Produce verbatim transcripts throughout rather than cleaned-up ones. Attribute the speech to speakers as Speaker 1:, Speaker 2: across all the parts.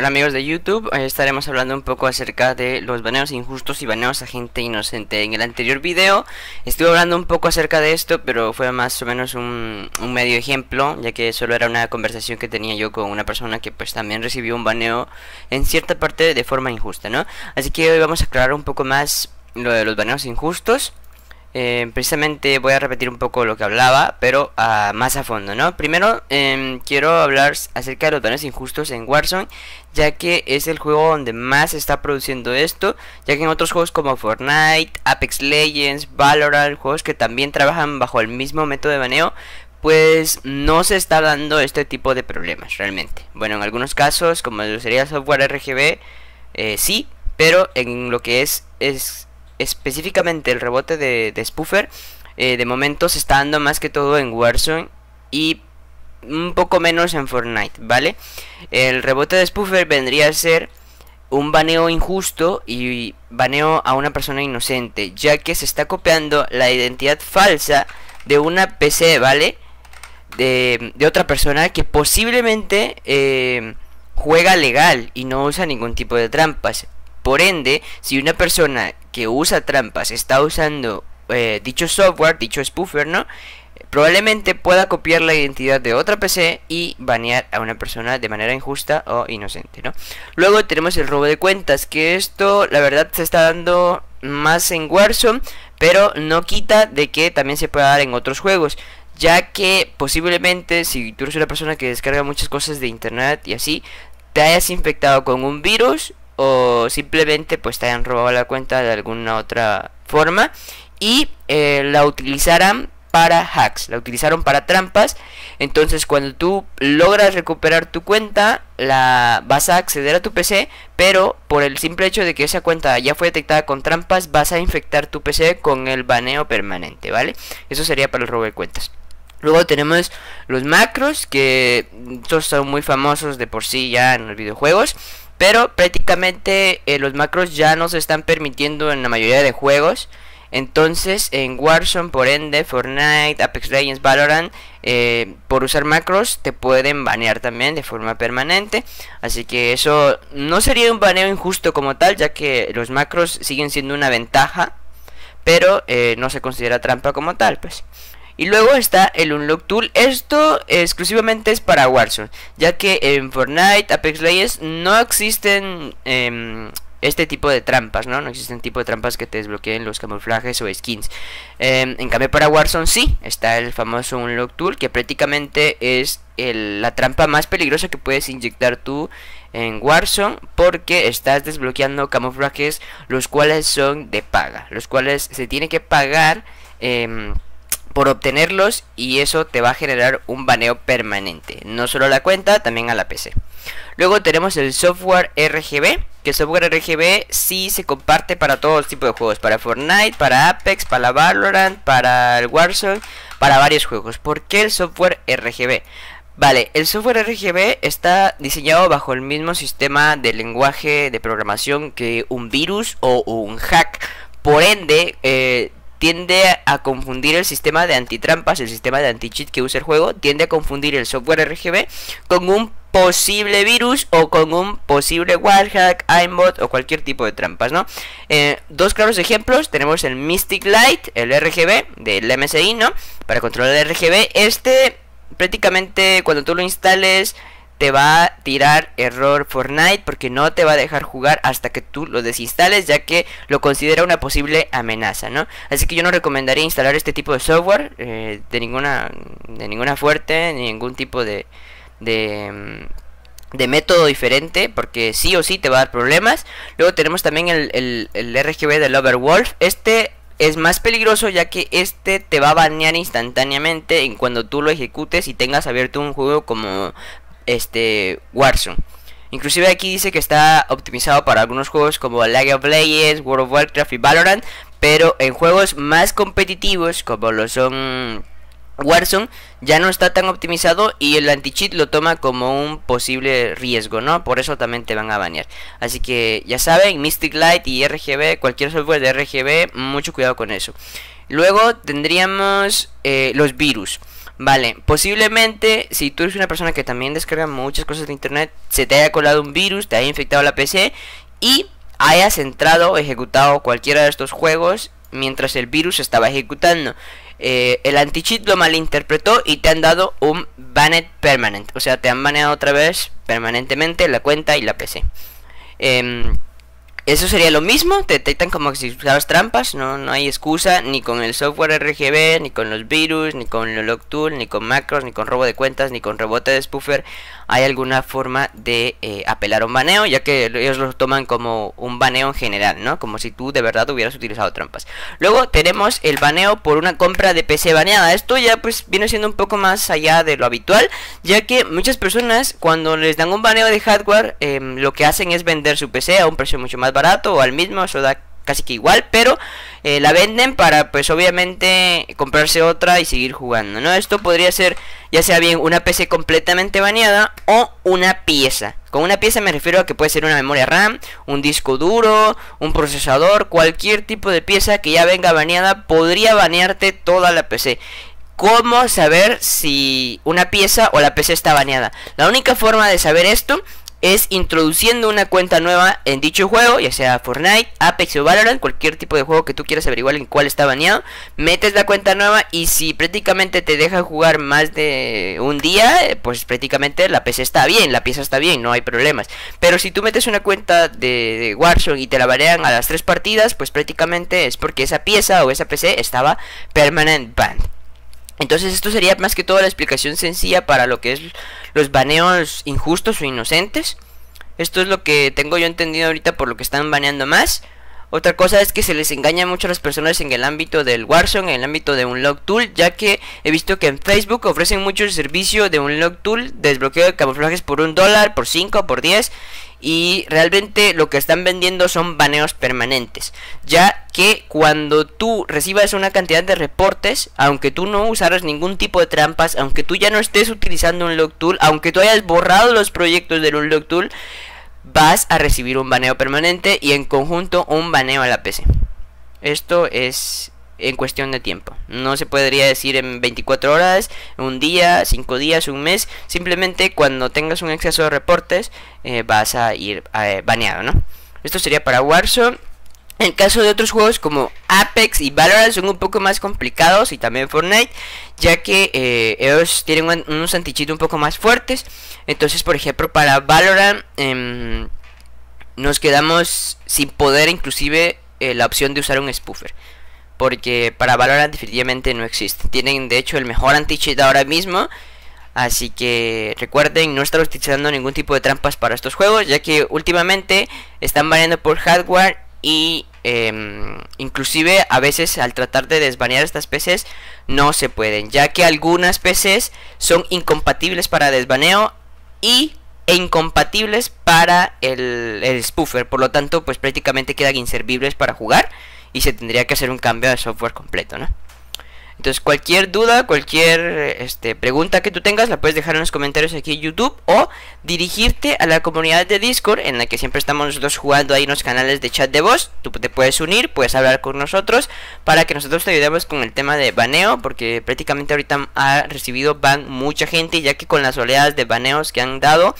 Speaker 1: amigos de YouTube, hoy estaremos hablando un poco acerca de los baneos injustos y baneos a gente inocente. En el anterior video estuve hablando un poco acerca de esto, pero fue más o menos un, un medio ejemplo, ya que solo era una conversación que tenía yo con una persona que pues también recibió un baneo en cierta parte de forma injusta, ¿no? Así que hoy vamos a aclarar un poco más lo de los baneos injustos. Eh, precisamente voy a repetir un poco lo que hablaba, pero uh, más a fondo, ¿no? Primero eh, quiero hablar acerca de los baneos injustos en Warzone, ya que es el juego donde más se está produciendo esto, ya que en otros juegos como Fortnite, Apex Legends, Valorant, juegos que también trabajan bajo el mismo método de baneo, pues no se está dando este tipo de problemas realmente. Bueno, en algunos casos, como sería el software R G B, eh, sí, pero en lo que es... es específicamente el rebote de, de Spoofer, eh, de momento se está dando más que todo en Warzone y un poco menos en Fortnite, ¿vale? El rebote de Spoofer vendría a ser un baneo injusto y baneo a una persona inocente, ya que se está copiando la identidad falsa de una P C, ¿vale? De, de otra persona que posiblemente eh, juega legal y no usa ningún tipo de trampas. Por ende, si una persona que usa trampas está usando eh, dicho software, dicho spoofer, ¿no? Probablemente pueda copiar la identidad de otra P C y banear a una persona de manera injusta o inocente, ¿no? Luego tenemos el robo de cuentas, que esto la verdad se está dando más en Warzone, pero no quita de que también se pueda dar en otros juegos, ya que posiblemente si tú eres una persona que descarga muchas cosas de internet y así, te hayas infectado con un virus o simplemente pues te hayan robado la cuenta de alguna otra forma y eh, la utilizaran para hacks, la utilizaron para trampas. Entonces cuando tú logras recuperar tu cuenta, la vas a acceder a tu P C, pero por el simple hecho de que esa cuenta ya fue detectada con trampas, vas a infectar tu P C con el baneo permanente, ¿vale? Eso sería para el robo de cuentas. Luego tenemos los macros, que estos son muy famosos de por sí ya en los videojuegos, pero prácticamente eh, los macros ya no se están permitiendo en la mayoría de juegos. Entonces en Warzone, por ende, Fortnite, Apex Legends, Valorant, eh, por usar macros te pueden banear también de forma permanente. Así que eso no sería un baneo injusto como tal, ya que los macros siguen siendo una ventaja, pero eh, no se considera trampa como tal, pues. Y luego está el Unlock Tool. Esto exclusivamente es para Warzone, ya que en Fortnite, Apex Legends no existen eh, este tipo de trampas, ¿no? No existen tipo de trampas que te desbloqueen los camuflajes o skins. Eh, en cambio para Warzone sí, está el famoso Unlock Tool, que prácticamente es el, la trampa más peligrosa que puedes inyectar tú en Warzone, porque estás desbloqueando camuflajes los cuales son de paga, los cuales se tiene que pagar eh, por obtenerlos, y eso te va a generar un baneo permanente, no solo a la cuenta, también a la P C. Luego tenemos el software R G B, que el software R G B sí se comparte para todos los tipos de juegos, para Fortnite, para Apex, para Valorant, para el Warzone, para varios juegos. ¿Por qué el software R G B? Vale, el software R G B está diseñado bajo el mismo sistema de lenguaje de programación que un virus o un hack. Por ende, eh, tiende a confundir el sistema de antitrampas, el sistema de anti-cheat que usa el juego, tiende a confundir el software R G B con un posible virus o con un posible wallhack, aimbot o cualquier tipo de trampas, ¿no? Eh, dos claros ejemplos, tenemos el Mystic Light, el R G B del M S I, ¿no? Para controlar el R G B, este prácticamente cuando tú lo instales te va a tirar error Fortnite, porque no te va a dejar jugar hasta que tú lo desinstales, ya que lo considera una posible amenaza, ¿no? Así que yo no recomendaría instalar este tipo de software eh, de ninguna de ninguna fuerte, ni ningún tipo de, de de método diferente, porque sí o sí te va a dar problemas. Luego tenemos también el, el, el R G B del Overwolf. Este es más peligroso, ya que este te va a banear instantáneamente en cuando tú lo ejecutes y tengas abierto un juego como este Warzone. Inclusive aquí dice que está optimizado para algunos juegos como League of Legends, World of Warcraft y Valorant, pero en juegos más competitivos como lo son Warzone ya no está tan optimizado, y el anti-cheat lo toma como un posible riesgo, ¿no? Por eso también te van a banear. Así que ya saben, Mystic Light y R G B, cualquier software de R G B, mucho cuidado con eso. Luego tendríamos eh, los virus. Vale, posiblemente si tú eres una persona que también descarga muchas cosas de internet, se te haya colado un virus, te haya infectado la P C y hayas entrado o ejecutado cualquiera de estos juegos mientras el virus estaba ejecutando. Eh, el anti-cheat lo malinterpretó y te han dado un banned permanent, o sea, te han baneado otra vez permanentemente la cuenta y la P C. Eh, Eso sería lo mismo, te detectan como si usabas trampas, no, no hay excusa ni con el software R G B, ni con los virus, ni con el logtool, ni con macros, ni con robo de cuentas, ni con rebote de spoofer. Hay alguna forma de eh, apelar a un baneo, ya que ellos lo toman como un baneo en general, ¿no? Como si tú de verdad hubieras utilizado trampas. Luego tenemos el baneo por una compra de P C baneada. Esto ya pues viene siendo un poco más allá de lo habitual, ya que muchas personas cuando les dan un baneo de hardware, eh, lo que hacen es vender su P C a un precio mucho más barato o al mismo, eso da casi que igual, pero eh, la venden para pues obviamente comprarse otra y seguir jugando, ¿no? Esto podría ser ya sea bien una P C completamente baneada o una pieza. Con una pieza me refiero a que puede ser una memoria RAM, un disco duro, un procesador, cualquier tipo de pieza que ya venga baneada podría banearte toda la P C. ¿Cómo saber si una pieza o la P C está baneada? La única forma de saber esto es introduciendo una cuenta nueva en dicho juego, ya sea Fortnite, Apex o Valorant, cualquier tipo de juego que tú quieras averiguar en cuál está baneado. Metes la cuenta nueva y si prácticamente te deja jugar más de un día, pues prácticamente la P C está bien, la pieza está bien, no hay problemas. Pero si tú metes una cuenta de, de Warzone y te la banean a las tres partidas, pues prácticamente es porque esa pieza o esa P C estaba permanent banned. Entonces esto sería más que todo la explicación sencilla para lo que es los baneos injustos o inocentes. Esto es lo que tengo yo entendido ahorita por lo que están baneando más. Otra cosa es que se les engaña mucho a las personas en el ámbito del Warzone, en el ámbito de un log tool, ya que he visto que en Facebook ofrecen mucho el servicio de un log tool, desbloqueo de camuflajes por un dólar, por cinco, por diez. Y realmente lo que están vendiendo son baneos permanentes, ya que cuando tú recibas una cantidad de reportes, aunque tú no usaras ningún tipo de trampas, aunque tú ya no estés utilizando un log tool, aunque tú hayas borrado los proyectos del un log tool, vas a recibir un baneo permanente y en conjunto un baneo a la P C. Esto es en cuestión de tiempo, no se podría decir en veinticuatro horas, un día, cinco días, un mes. Simplemente cuando tengas un exceso de reportes eh, vas a ir eh, baneado, ¿no? Esto sería para Warzone. En caso de otros juegos como Apex y Valorant son un poco más complicados, y también Fortnite, ya que eh, ellos tienen un, unos anti-cheat un poco más fuertes. Entonces, por ejemplo, para Valorant eh, nos quedamos sin poder inclusive eh, la opción de usar un spoofer, porque para Valorant definitivamente no existe. Tienen de hecho el mejor anti-cheat ahora mismo. Así que recuerden no estar utilizando ningún tipo de trampas para estos juegos, ya que últimamente están baneando por hardware. Y eh, inclusive a veces al tratar de desbanear estas P Cs no se pueden, ya que algunas P Cs son incompatibles para desbaneo y e incompatibles para el, el spoofer. Por lo tanto pues prácticamente quedan inservibles para jugar y se tendría que hacer un cambio de software completo, ¿no? Entonces cualquier duda, cualquier este, pregunta que tú tengas la puedes dejar en los comentarios aquí en YouTube, o dirigirte a la comunidad de Discord, en la que siempre estamos nosotros jugando ahí en los canales de chat de voz. Tú te puedes unir, puedes hablar con nosotros para que nosotros te ayudemos con el tema de baneo, porque prácticamente ahorita ha recibido ban mucha gente, ya que con las oleadas de baneos que han dado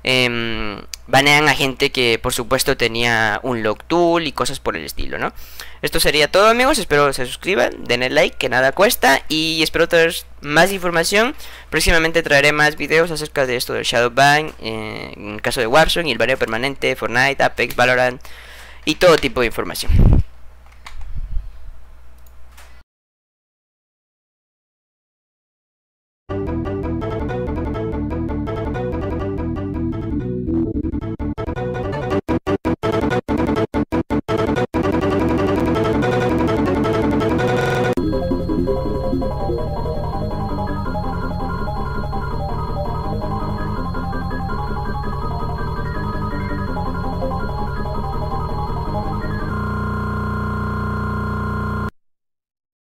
Speaker 1: eh, banean a gente que por supuesto tenía un log tool y cosas por el estilo, ¿no? Esto sería todo, amigos, espero se suscriban, denle like, que nada cuesta, y espero traer más información. Próximamente traeré más videos acerca de esto del shadow ban, eh, en el caso de Warzone y el baneo permanente, Fortnite, Apex, Valorant y todo tipo de información.